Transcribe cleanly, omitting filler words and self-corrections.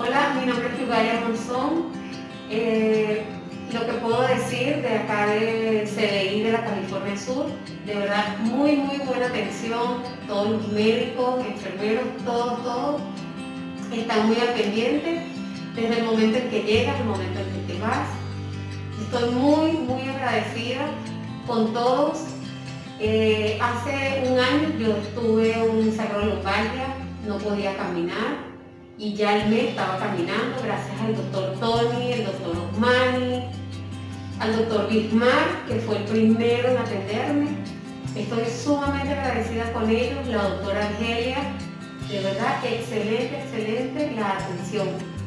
Hola, mi nombre es Yugaya Monzón. Lo que puedo decir de acá del CDI de la California Sur, de verdad, muy buena atención. Todos los médicos, enfermeros, todos están muy al pendiente desde el momento en que llegas, el momento en que te vas. Estoy muy agradecida con todos. Hace un año yo tuve un sacrolombalgia, no podía caminar y ya el mes estaba caminando gracias al doctor Tony, el doctor Osmani, al doctor Bismar, que fue el primero en atenderme. Estoy sumamente agradecida con ellos, la doctora Argelia, de verdad excelente la atención.